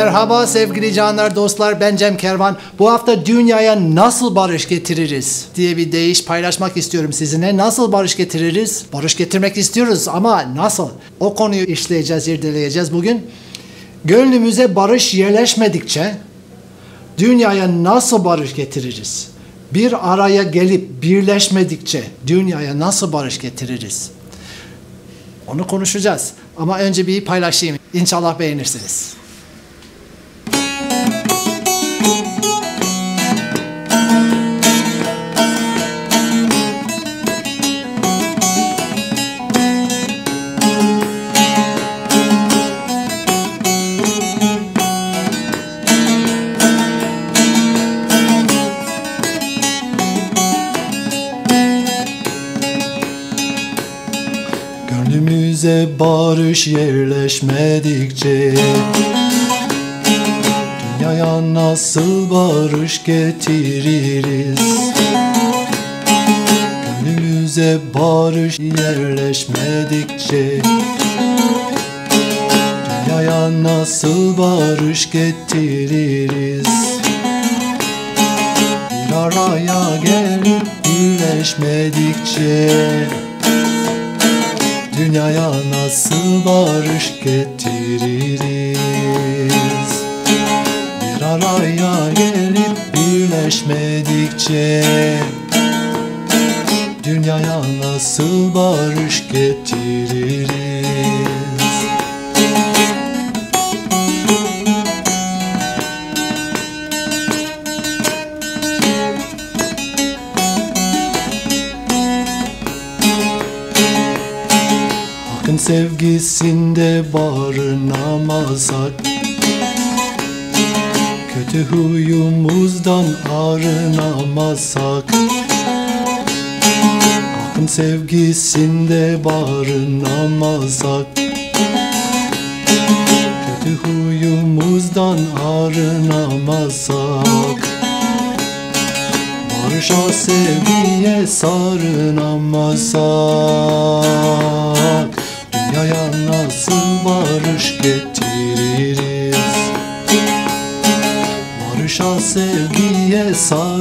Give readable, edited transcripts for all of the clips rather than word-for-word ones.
Merhaba sevgili canlar, dostlar, ben Cem Kervan. Bu hafta dünyaya nasıl barış getiririz diye bir deyiş paylaşmak istiyorum sizinle. Nasıl barış getiririz? Barış getirmek istiyoruz ama nasıl? O konuyu işleyeceğiz, irdeleyeceğiz bugün. Gönlümüze barış yerleşmedikçe dünyaya nasıl barış getiririz? Bir araya gelip birleşmedikçe dünyaya nasıl barış getiririz? Onu konuşacağız. Ama önce bir paylaşayım. İnşallah beğenirsiniz. Gönlümüze barış yerleşmedikçe dünyaya nasıl barış getiririz? Gönlümüze barış yerleşmedikçe dünyaya nasıl barış getiririz? Bir araya gelip birleşmedikçe dünyaya nasıl barış getiririz? Bir araya gelip birleşmedikçe dünyaya nasıl barış getiririz? Hakkın sevgisinde barınamazsak, kötü huyumuzdan arınamazsak, hakkın sevgisinde barınamazsak, kötü huyumuzdan arınamazsak, barışa sevgiye sarınamazsak, dünyaya nasıl barış getiririz? Barışa sevgiye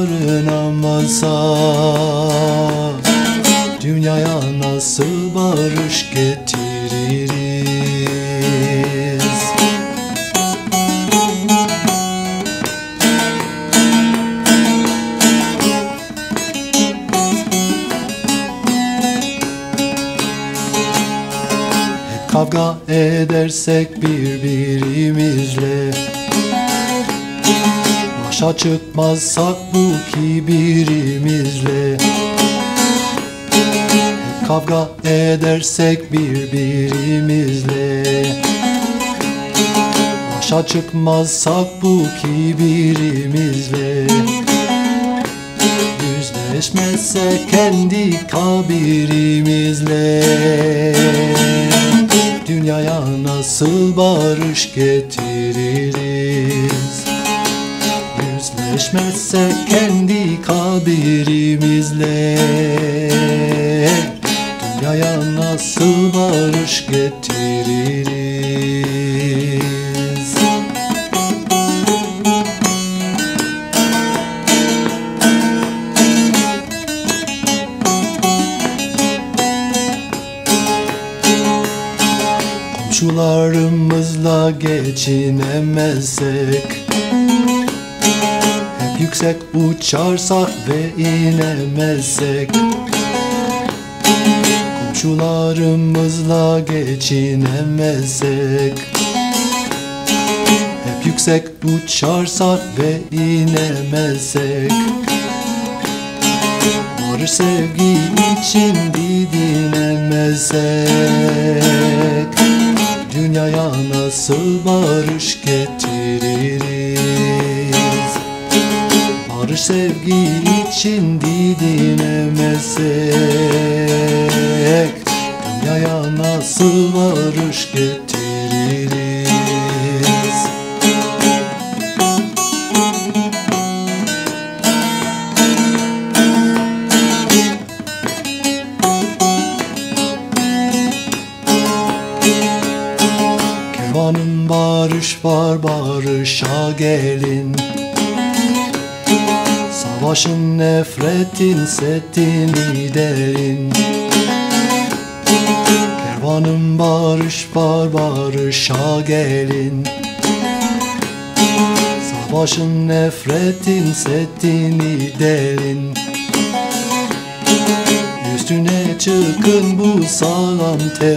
sarınamazsak, dünyaya nasıl barış getiririz? Kavga edersek birbirimizle, başa çıkmazsak bu kibirimizle. Hep kavga edersek birbirimizle, başa çıkmazsak bu kibirimizle. Yüzleşmezsek kendi kabirimizle, dünyaya nasıl barış getiririz? Yüzleşmezsek kendi kabirimizle, dünyaya nasıl barış getiririz? Komşularımızla geçinemezsek, hep yüksek uçarsak ve inemezsek, komşularımızla geçinemezsek, hep yüksek uçarsak ve inemezsek, barış sevgi için didinemezsek, dünyaya nasıl barış getiririz? Barış sevgi için didinemezsek, dünyaya nasıl barış getiririz? barış var, barışa gelin. Savaşın, nefretin setini derin. Kervanım barış var, barışa gelin. Savaşın, nefretin setini derin. Üstüne çıkın bu sağlam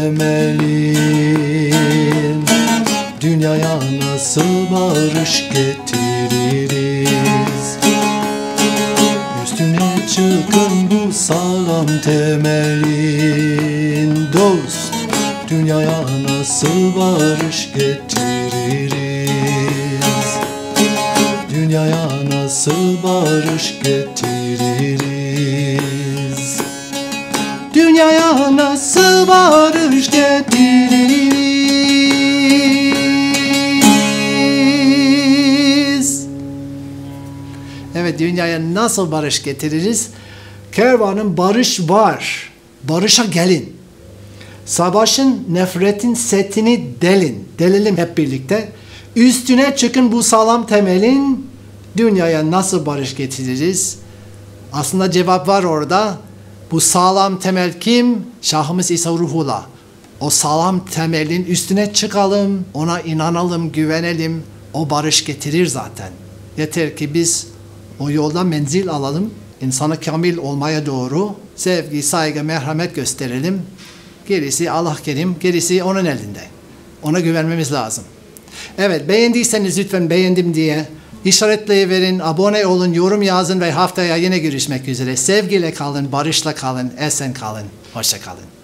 temelin. Dünyaya nasıl barış getiririz? Üstüne çıkın bu sağlam temelin. Dost, dünyaya nasıl barış getiririz? Dünyaya nasıl barış getiririz? Dünyaya nasıl barış getiririz? Evet, dünyaya nasıl barış getiririz? Kervanın barış var. Barışa gelin. Savaşın, nefretin setini delin. Delelim hep birlikte. Üstüne çıkın bu sağlam temelin. Dünyaya nasıl barış getiririz? Aslında cevap var orada. Bu sağlam temel kim? Şahımız İsa Ruhullah. O sağlam temelin üstüne çıkalım, ona inanalım, güvenelim. O barış getirir zaten. Yeter ki biz o yoldan menzil alalım. İnsanı kamil olmaya doğru sevgi, saygı, merhamet gösterelim. Gerisi Allah kerim, gerisi onun elinde. Ona güvenmemiz lazım. Evet, beğendiyseniz lütfen beğendim diye işaretleyiverin, abone olun, yorum yazın ve haftaya yine görüşmek üzere. Sevgiyle kalın, barışla kalın, esen kalın, hoşça kalın.